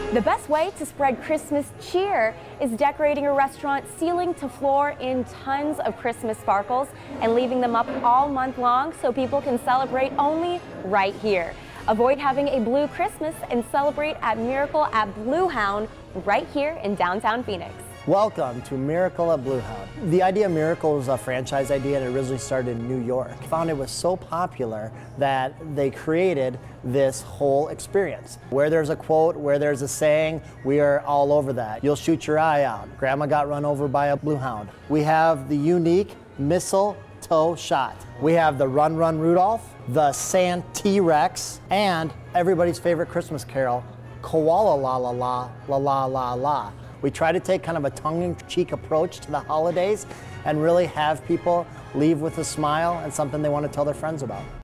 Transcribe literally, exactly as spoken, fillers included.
The best way to spread Christmas cheer is decorating a restaurant ceiling to floor in tons of Christmas sparkles and leaving them up all month long so people can celebrate only right here. Avoid having a blue Christmas and celebrate at Miracle at Blue Hound right here in downtown Phoenix. Welcome to Miracle at Blue Hound. The idea of Miracle was a franchise idea and it originally started in New York. I found it was so popular that they created this whole experience. Where there's a quote, where there's a saying, we are all over that. You'll shoot your eye out. Grandma got run over by a blue hound. We have the unique mistletoe shot. We have the Run Run Rudolph, the Sand T-Rex, and everybody's favorite Christmas carol, Koala La La La La La La La. We try to take kind of a tongue-in-cheek approach to the holidays and really have people leave with a smile and something they want to tell their friends about.